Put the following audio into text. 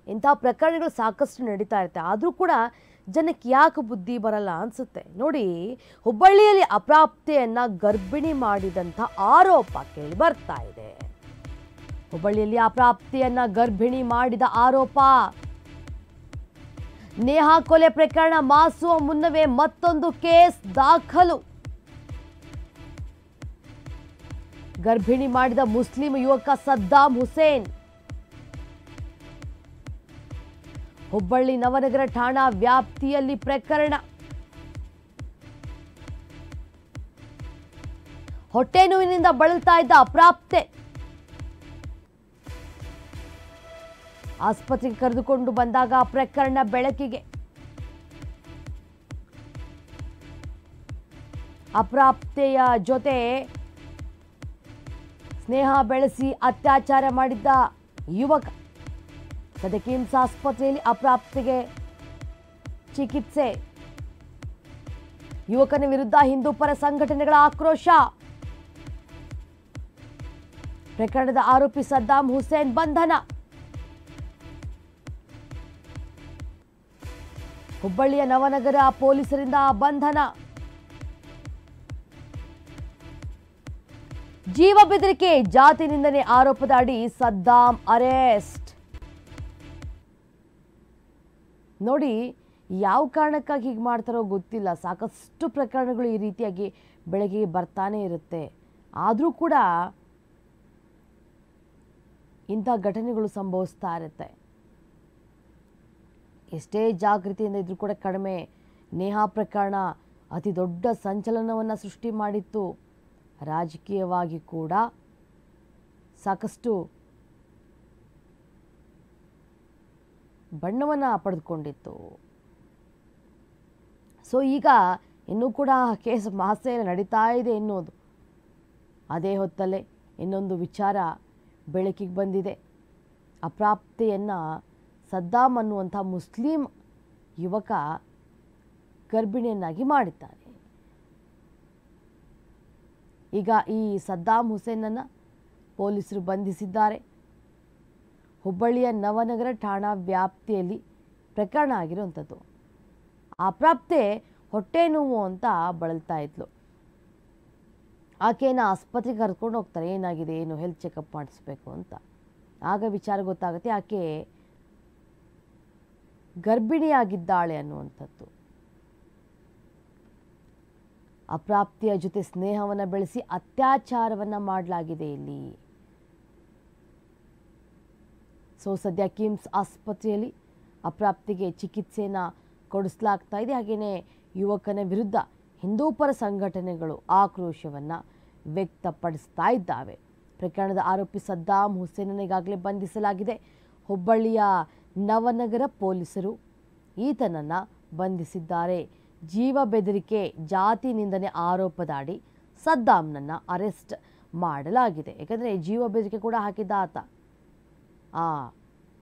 ಇಂಥ ಪ್ರಕರಣಗಳು ಸಾಕಷ್ಟು ನಡೀತಾ ಇರುತ್ತೆ. ಆದರೂ ಕೂಡ ಜನಕ್ಕೆ ಯಾಕೆ ಬುದ್ಧಿ ಬರಲ್ಲ ಅನಿಸುತ್ತೆ. ನೋಡಿ, ಹುಬ್ಬಳ್ಳಿಯಲ್ಲಿ ಅಪ್ರಾಪ್ತೆಯನ್ನು ಗರ್ಭಿಣಿ ಮಾಡಿದಂಥ ಆರೋಪ ಕೇಳಿ ಬರ್ತಾ ಇದೆ. ಹುಬ್ಬಳ್ಳಿಯಲ್ಲಿ ಅಪ್ರಾಪ್ತೆಯನ್ನು ಗರ್ಭಿಣಿ ಮಾಡಿದ ಆರೋಪ. ನೇಹಾ ಕೊಲೆ ಪ್ರಕರಣ ಮಾಸುವ ಮುನ್ನವೇ ಮತ್ತೊಂದು ಕೇಸ್ ದಾಖಲು. ಗರ್ಭಿಣಿ ಮಾಡಿದ ಮುಸ್ಲಿಂ ಯುವಕ ಸದ್ದಾಂ ಹುಸೇನ್. ಹುಬ್ಬಳ್ಳಿ ನವನಗರ ಠಾಣಾ ವ್ಯಾಪ್ತಿಯಲ್ಲಿ ಪ್ರಕರಣ. ಹೊಟ್ಟೆ ನೋವಿನಿಂದ ಬಳಲ್ತಾ ಇದ್ದ ಅಪ್ರಾಪ್ತೆ ಆಸ್ಪತ್ರೆಗೆ ಕರೆದುಕೊಂಡು ಬಂದಾಗ ಪ್ರಕರಣ ಬೆಳಕಿಗೆ. ಅಪ್ರಾಪ್ತೆಯ ಜೊತೆ ಸ್ನೇಹ ಬೆಳೆಸಿ ಅತ್ಯಾಚಾರ ಮಾಡಿದ್ದ ಯುವಕ. ಸದ್ಯ ಕಿಮ್ಸ್ ಆಸ್ಪತ್ರೆಯಲ್ಲಿ ಅಪ್ರಾಪ್ತೆಗೆ ಚಿಕಿತ್ಸೆ. ಯುವಕನ ವಿರುದ್ಧ ಹಿಂದೂ ಪರ ಸಂಘಟನೆಗಳ ಆಕ್ರೋಶ. ಪ್ರಕರಣದ ಆರೋಪಿ ಸದ್ದಾಂ ಹುಸೇನ್ ಬಂಧನ. ಹುಬ್ಬಳ್ಳಿಯ ನವನಗರ ಪೊಲೀಸರಿಂದ ಬಂಧನ. ಜೀವ ಬೆದರಿಕೆ, ಜಾತಿ ನಿಂದನೆ ಆರೋಪದ ಅಡಿ ಸದ್ದಾಂ ಅರೆಸ್ಟ್. ನೋಡಿ, ಯಾವ ಕಾರಣಕ್ಕಾಗಿ ಹೀಗೆ ಮಾಡ್ತಾರೋ ಗೊತ್ತಿಲ್ಲ. ಸಾಕಷ್ಟು ಪ್ರಕರಣಗಳು ಈ ರೀತಿಯಾಗಿ ಬೆಳಕಿಗೆ ಬರ್ತಾನೆ ಇರುತ್ತೆ. ಆದರೂ ಕೂಡ ಇಂಥ ಘಟನೆಗಳು ಸಂಭವಿಸ್ತಾ ಇರುತ್ತೆ. ಎಷ್ಟೇ ಜಾಗೃತಿಯಿಂದ ಇದ್ರೂ ಕೂಡ ಕಡಿಮೆ. ನೇಹಾ ಪ್ರಕರಣ ಅತಿ ದೊಡ್ಡ ಸಂಚಲನವನ್ನು ಸೃಷ್ಟಿ ಮಾಡಿತ್ತು. ರಾಜಕೀಯವಾಗಿ ಕೂಡ ಸಾಕಷ್ಟು ಬಣ್ಣವನ್ನು ಪಡೆದುಕೊಂಡಿತ್ತು. ಸೊ ಈಗ ಇನ್ನೂ ಕೂಡ ಕೇಸ್ ಮಹಾಸೇನೆ ನಡೀತಾ ಇದೆ ಎನ್ನುವುದು. ಅದೇ ಹೊತ್ತಲ್ಲೇ ಇನ್ನೊಂದು ವಿಚಾರ ಬೆಳಕಿಗೆ ಬಂದಿದೆ. ಅಪ್ರಾಪ್ತೆಯನ್ನು ಸದ್ದಾಂ ಅನ್ನುವಂಥ ಮುಸ್ಲಿಂ ಯುವಕ ಗರ್ಭಿಣಿಯನ್ನಾಗಿ ಮಾಡಿದ್ದಾನೆ. ಈಗ ಈ ಸದ್ದಾಂ ಹುಸೇನನ್ನು ಪೊಲೀಸರು ಬಂಧಿಸಿದ್ದಾರೆ. ಹುಬ್ಬಳ್ಳಿಯ ನವನಗರ ಠಾಣಾ ವ್ಯಾಪ್ತಿಯಲ್ಲಿ ಪ್ರಕರಣ ಆಗಿರುವಂಥದ್ದು. ಅಪ್ರಾಪ್ತೆ ಹೊಟ್ಟೆ ನೋವು ಅಂತ ಬಳಲ್ತಾ ಇದ್ಲು. ಆಕೆಯನ್ನು ಆಸ್ಪತ್ರೆಗೆ ಕರ್ಕೊಂಡು ಹೋಗ್ತಾರೆ. ಏನಾಗಿದೆ, ಏನು ಹೆಲ್ತ್ ಚೆಕಪ್ ಮಾಡಿಸ್ಬೇಕು ಅಂತ. ಆಗ ವಿಚಾರ ಗೊತ್ತಾಗುತ್ತೆ ಆಕೆ ಗರ್ಭಿಣಿಯಾಗಿದ್ದಾಳೆ ಅನ್ನುವಂಥದ್ದು. ಅಪ್ರಾಪ್ತಿಯ ಜೊತೆ ಸ್ನೇಹವನ್ನು ಬೆಳೆಸಿ ಅತ್ಯಾಚಾರವನ್ನು ಮಾಡಲಾಗಿದೆ ಇಲ್ಲಿ. ಸೊ ಸದ್ಯ ಕಿಮ್ಸ್ ಆಸ್ಪತ್ರೆಯಲ್ಲಿ ಅಪ್ರಾಪ್ತಿಗೆ ಚಿಕಿತ್ಸೆಯನ್ನು ಕೊಡಿಸಲಾಗ್ತಾ ಇದೆ. ಹಾಗೆಯೇ ಯುವಕನ ವಿರುದ್ಧ ಹಿಂದೂ ಪರ ಸಂಘಟನೆಗಳು ಆಕ್ರೋಶವನ್ನು ವ್ಯಕ್ತಪಡಿಸ್ತಾ ಇದ್ದಾವೆ. ಪ್ರಕರಣದ ಆರೋಪಿ ಸದ್ದಾಂ ಹುಸೇನನ್ನು ಈಗಾಗಲೇ ಬಂಧಿಸಲಾಗಿದೆ. ಹುಬ್ಬಳ್ಳಿಯ ನವನಗರ ಪೊಲೀಸರು ಈತನನ್ನು ಬಂಧಿಸಿದ್ದಾರೆ. ಜೀವ ಬೆದರಿಕೆ, ಜಾತಿ ನಿಂದನೆ ಆರೋಪದ ಅಡಿ ಸದ್ದಾಂನನ್ನು ಅರೆಸ್ಟ್ ಮಾಡಲಾಗಿದೆ. ಯಾಕಂದರೆ ಜೀವ ಬೆದರಿಕೆ ಕೂಡ ಹಾಕಿದ್ದ ಆತ.